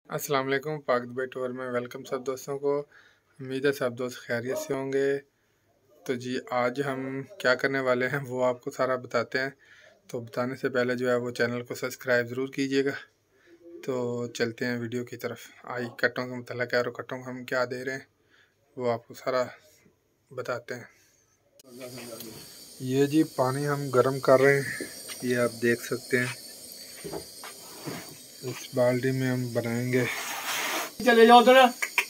अस्सलाम वालेकुम। पाक दुबई टूर में वेलकम सब दोस्तों को। उम्मीद है सब दोस्त खैरियत से होंगे। तो जी आज हम क्या करने वाले हैं वो आपको सारा बताते हैं। तो बताने से पहले जो है वो चैनल को सब्सक्राइब ज़रूर कीजिएगा। तो चलते हैं वीडियो की तरफ। आई कट्टों के मतलब और कट्टों को हम क्या दे रहे हैं वो आपको सारा बताते हैं। ये जी पानी हम गर्म कर रहे हैं, ये आप देख सकते हैं। इस बाल्टी में हम बनाएंगे। चले जाओ तो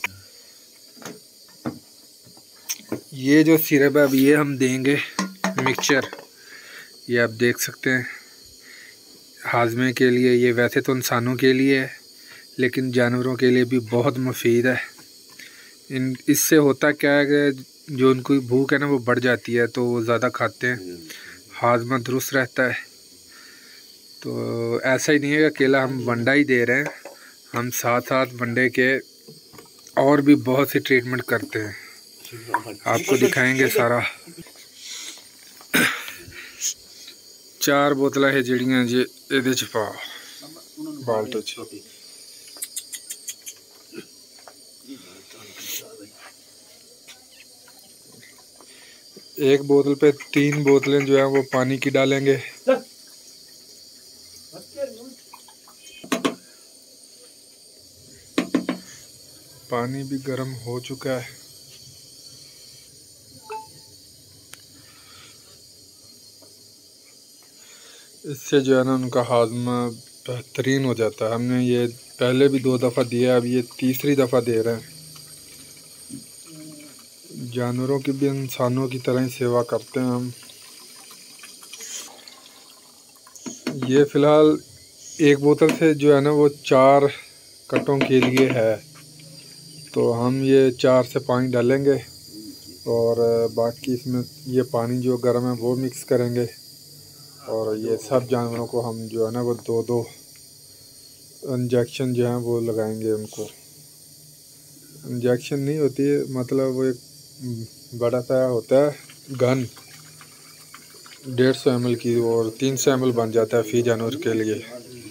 ये जो सिरप है अब ये हम देंगे मिक्सचर। ये आप देख सकते हैं हाजमे के लिए। ये वैसे तो इंसानों के लिए है लेकिन जानवरों के लिए भी बहुत मुफीद है। इससे होता क्या है कि जो उनको भूख है ना वो बढ़ जाती है, तो वो ज़्यादा खाते हैं, हाजमा दुरुस्त रहता है। तो ऐसा ही नहीं है कि अकेला हम वंडा ही दे रहे हैं, हम साथ साथ वंडे के और भी बहुत सी ट्रीटमेंट करते हैं। आपको दिखाएंगे सारा। 4 बोतल है जड़ियाँ जी ये पा बाल्टी च। एक बोतल पे 3 बोतलें जो है वो पानी की डालेंगे। पानी भी गर्म हो चुका है। इससे जो है ना उनका हाजमा बेहतरीन हो जाता है। हमने ये पहले भी 2 दफ़ा दिया, अब ये तीसरी दफ़ा दे रहे हैं। जानवरों की भी इंसानों की तरह ही सेवा करते हैं हम। ये फ़िलहाल एक बोतल से जो है ना वो 4 कट्टों के लिए है। तो हम ये 4 से 5 डालेंगे और बाकी इसमें ये पानी जो गर्म है वो मिक्स करेंगे। और ये सब जानवरों को हम जो है ना वो 2-2 इंजेक्शन जो है वो लगाएंगे। उनको इंजेक्शन नहीं होती है, मतलब वो एक बड़ा सा होता है गन 150 ml की, और 300 ml बन जाता है फी जानवर के लिए।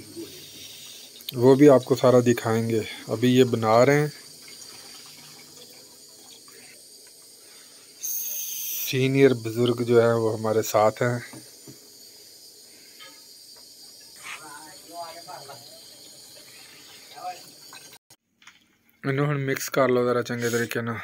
वो भी आपको सारा दिखाएंगे। अभी ये बना रहे हैं। सीनियर बुज़ुर्ग जो है वो हमारे साथ हैं। इन्होंने मिक्स कर लो ज़रा चंगे तरीके ना।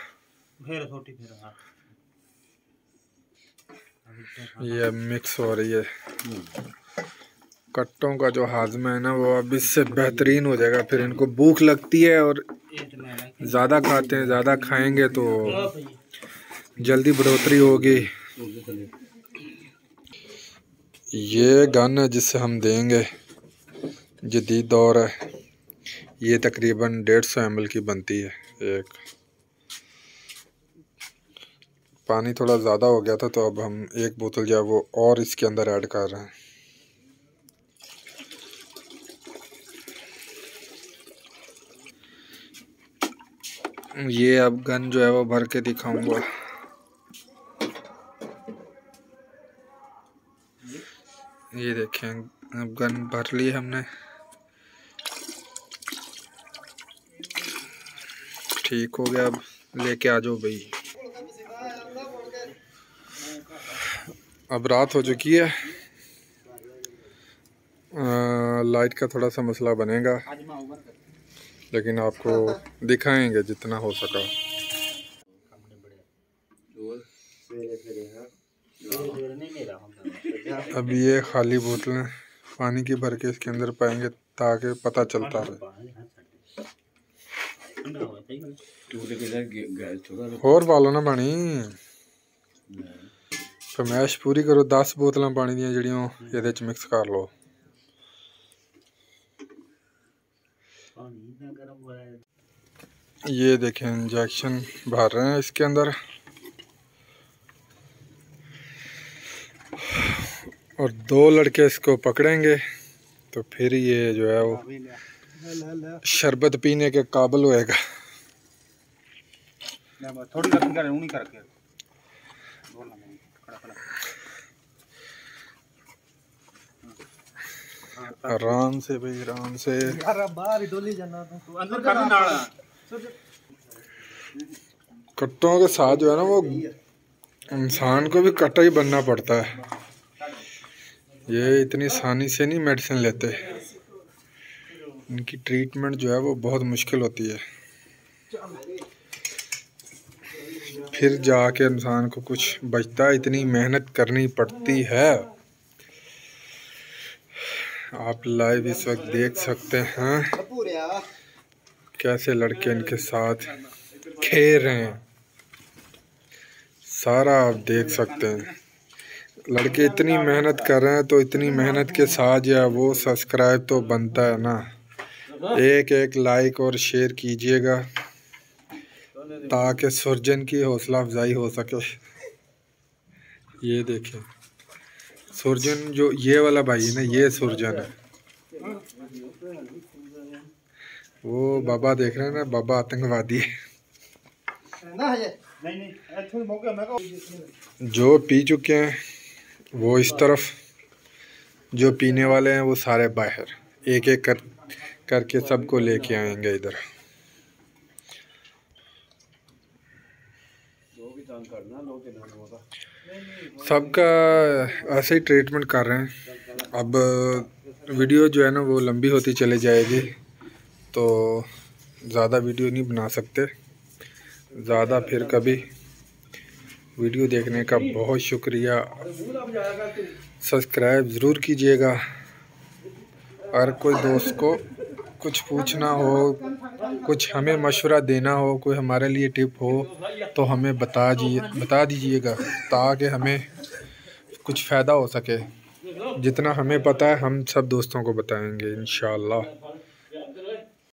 ये मिक्स हो रही है। कट्टों का जो हाजमा है ना वो अब इससे बेहतरीन हो जाएगा। फिर इनको भूख लगती है और ज़्यादा खाते हैं, ज़्यादा खाएंगे तो जल्दी बढ़ोतरी होगी। ये गन है जिससे हम देंगे, जदीद दौर है। ये तकरीबन 150 ml की बनती है एक। पानी थोड़ा ज़्यादा हो गया था तो अब हम एक बोतल जो है वो और इसके अंदर ऐड कर रहे हैं। ये अब गन जो है वो भर के दिखाऊंगा। ये देखें अब गन भर ली हमने। ठीक हो गया, अब लेके आ जाओ भाई। अब रात हो चुकी है, लाइट का थोड़ा सा मसला बनेगा लेकिन आपको दिखाएंगे जितना हो सका। अब ये खाली बोतलें पानी की भर के इसके अंदर पाएंगे ताकि पता चलता रहे। और पालो ना पानी, फरमाइश पूरी करो। 10 बोतलें पानी दी जड़ियों ये मिक्स कर लो। ये देखें इंजेक्शन भर रहे हैं इसके अंदर, और 2 लड़के इसको पकड़ेंगे तो फिर ये जो है वो शरबत पीने के काबिल होएगा। आराम से भाई, आराम से। कट्टों के साथ जो है ना, वो इंसान को भी कट्टा ही बनना पड़ता है। ये इतनी आसानी से नहीं मेडिसिन लेते, इनकी ट्रीटमेंट जो है वो बहुत मुश्किल होती है। फिर जाके इंसान को कुछ बचता है, इतनी मेहनत करनी पड़ती है। आप लाइव इस वक्त देख सकते हैं कैसे लड़के इनके साथ खेल रहे हैं, सारा आप देख सकते हैं। लड़के इतनी मेहनत कर रहे हैं, तो इतनी मेहनत के साथ या वो सब्सक्राइब तो बनता है ना। एक एक लाइक और शेयर कीजिएगा ताकि सुरजन की हौसला अफजाई हो सके। ये देखें सुरजन, जो ये वाला भाई है ना, ये सुरजन है। वो बाबा देख रहे हैं ना, बाबा आतंकवादी है। जो पी चुके हैं वो इस तरफ, जो पीने वाले हैं वो सारे बाहर। एक एक करके सबको लेके आएंगे इधर। सबका ऐसे ही ट्रीटमेंट कर रहे हैं। अब वीडियो जो है ना वो लंबी होती चली जाएगी, तो ज़्यादा वीडियो नहीं बना सकते ज़्यादा। फिर कभी वीडियो देखने का बहुत शुक्रिया। सब्सक्राइब ज़रूर कीजिएगा। अगर कोई दोस्त को कुछ पूछना हो, कुछ हमें मशवरा देना हो, कोई हमारे लिए टिप हो, तो हमें बता दीजिएगा ताकि हमें कुछ फ़ायदा हो सके। जितना हमें पता है हम सब दोस्तों को बताएंगे इंशाअल्लाह।